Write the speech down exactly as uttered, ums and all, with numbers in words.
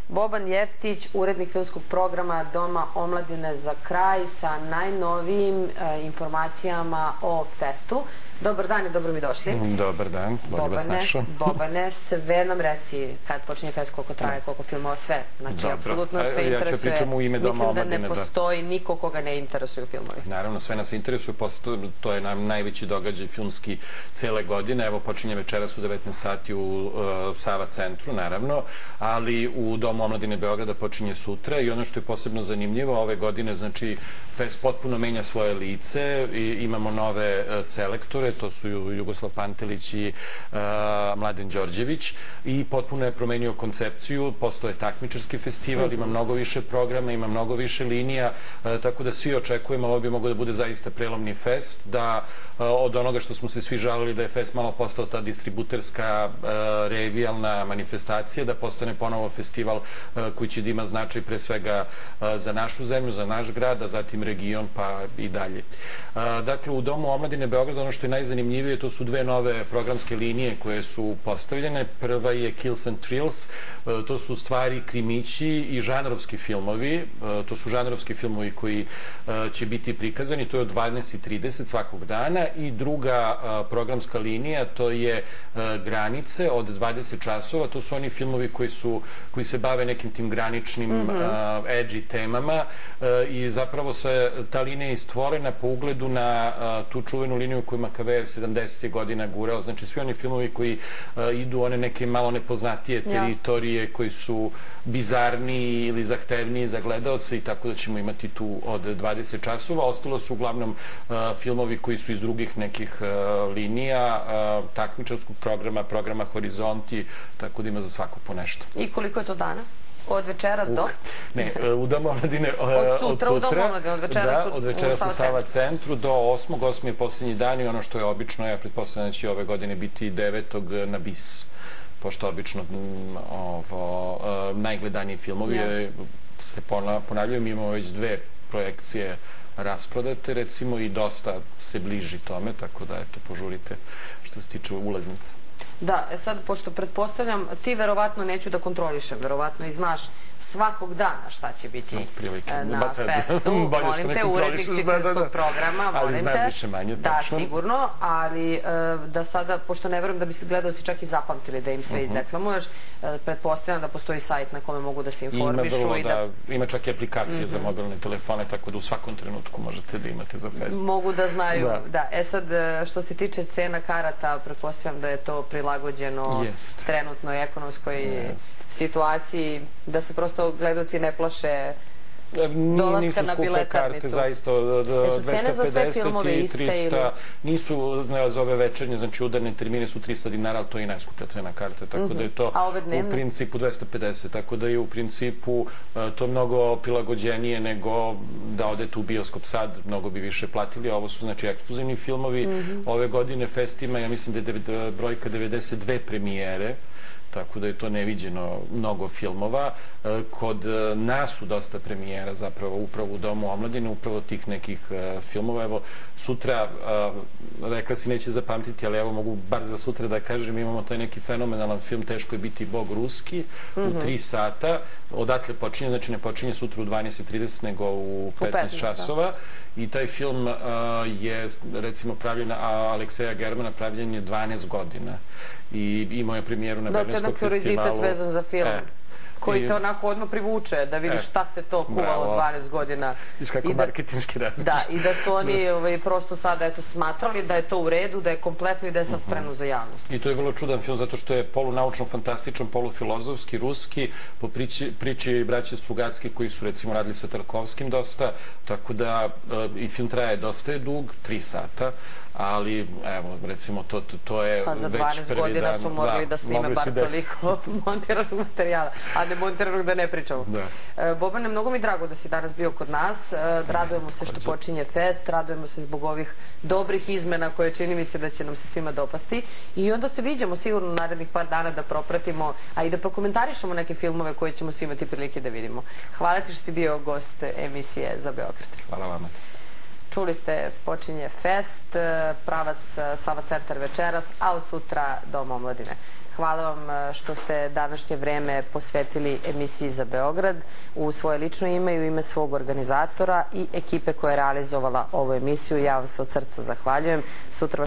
Boban Jeftić, urednik filmskog programa Doma omladine, za kraj sa najnovijim informacijama o festu. Dobar dan i dobro mi došli. Dobar dan, bolje vas našao. Bobane, sve nam reci kad počinje fest, koliko traje, koliko filmova, sve. Znači, apsolutno sve interesuje. Ja ću pričam u ime Doma omladine. Mislim da ne postoji niko koga ne interesuju filmovi. Naravno, sve nas interesuje, to je nam najveći događaj filmski cele godine. Evo, počinje večeras u devetnaest sati u Sava centru, naravno, ali u Domu omladine Beograda počinje sutra i ono što je posebno zanimljivo, ove godine, znači, fest potpuno menja svoje lice i imamo nove selektore, to su Jugoslav Pantelić i Mladen Đorđević, i potpuno je promenio koncepciju, postoje takmičarski festival, ima mnogo više programa, ima mnogo više linija, tako da svi očekujemo, ovo bi moglo da bude zaista prelomni fest, da od onoga što smo se svi žalili da je fest malo postao ta distributerska revijalna manifestacija, da postane ponovo festival koji će da ima značaj pre svega za našu zemlju, za naš grad, a zatim region pa i dalje. Dakle, u Domu omladine Beograda ono što je najzanimljivije, to su dve nove programske linije koje su postavljene. Prva je Kills and Thrills, to su stvari krimići i žanrovski filmovi, to su žanrovski filmovi koji će biti prikazani, to je od dvanaest i trideset svakog dana, i druga programska linija, to je Granice od dvadeset časova, to su oni filmovi koji su, koji se bave nekim tim graničnim edgy temama i zapravo se ta linija je stvorena po ugledu na tu čuvenu liniju koju Makavejev sedamdesetih godina gurao, znači svi oni filmovi koji idu one neke malo nepoznatije teritorije, koji su bizarniji ili zahtevniji za gledaoce, i tako da ćemo imati tu od dvadeset časova. Ostalo su uglavnom filmovi koji su iz drugih nekih linija, takmičarskog programa, programa Horizonti, tako da ima za svako po nešto. I koliko je to dana? Od večeras do? Ne, u Domu omladine od sutra, u Domu omladine, od večeras u Sava centru. Da, od večeras u Sava centru do osmog osmi je posljednji dan, i ono što je obično, ja pretpostavljam da će ove godine biti devetog na Bis, pošto obično najgledaniji filmovi se ponavljaju. Mi imamo već dve projekcije rasprodate, recimo, i dosta se bliži tome, tako da, eto, požurite što se tiče ulaznica. Da, sad, pošto pretpostavljam, ti verovatno, neću da kontrolišem, verovatno i znaš svakog dana šta će biti na festu. Molim te, urednik si filmskog programa, molim te. Da, sigurno, ali da sada, pošto ne verujem da biste gledalci čak i zapamtili da im sve izdeklamuješ, pretpostavljam da postoji sajt na kome mogu da se informišu. Ima čak i aplikacije za mobilne telefone, tako da u svakom trenutku možete da imate za fest. Mogu da znaju, da. E sad, što se tiče cena karata, pretpostavljam da je to prilagođeno trenutnoj ekonomskoj situaciji, da se prosto gledalci ne plaše dolaska na biletarnicu. Zaista, dvesta pedeset i trista, nisu za ove večernje, znači udarne termine su trista dinara, ali to je i najskuplja cena karte, tako da je to u principu dvesta pedeset, tako da je u principu to mnogo prilagođenije nego da odete u bioskop sad, mnogo bi više platili, a ovo su znači ekskluzivni filmovi. Ove godine fest ima, ja mislim da je brojka devedeset dve premijere, tako da je to neviđeno mnogo filmova. Kod nas su dosta premijera zapravo upravo u Domu omladine, upravo tih nekih filmova. Evo, sutra, rekla si neće zapamtiti, ali evo mogu bar za sutra da kažem, imamo taj neki fenomenalan film Teško je biti Bog ruski u tri sata. Odatle počinje, znači ne počinje sutra u dvanaest i trideset, nego u petnaest časova. I taj film je, recimo, pravljen, Alekseja Germana, pravljen je dvanaest godina. I imao je premijeru na Berlinskom festivalu. Da, to je neki kurizitet vezan za film, koji te onako odmah privuče, da vidiš šta se to kuvalo dvanaest godina. Viš kako marketinški razmišlja. Da, i da su oni prosto sada smatrali da je to u redu, da je kompletno i da je sad spremno za javnost. I to je vrlo čudan film, zato što je polunaučno-fantastičan, polufilozofski, ruski, po priči braće Strugacki, koji su, recimo, radili sa Tarkovskim dosta, tako da i film traje dosta je dug, tri sata, ali, evo, recimo, to je već prvi dan. Pa za dvanaest godina su morali da snime bar toliko montiranog materijala, a ne montiranog da ne pričamo. Bobane, mnogo mi drago da si danas bio kod nas, radujemo se što počinje fest, radujemo se zbog ovih dobrih izmena koje čini mi se da će nam se svima dopasti, i onda se viđamo sigurno narednih par dana da propratimo, a i da prokomentarišemo neke filmove koje ćemo svi imati prilike da vidimo. Hvala ti što si bio gost emisije za Beograd. Hvala vama. Čuli ste, počinje fest, pravac Sava centar večeras, a od sutra Dom omladine. Hvala vam što ste današnje vreme posvetili emisiji za Beograd u svoje lično ime i u ime svog organizatora i ekipe koja je realizovala ovu emisiju. Ja vam se od srca zahvaljujem. Sutra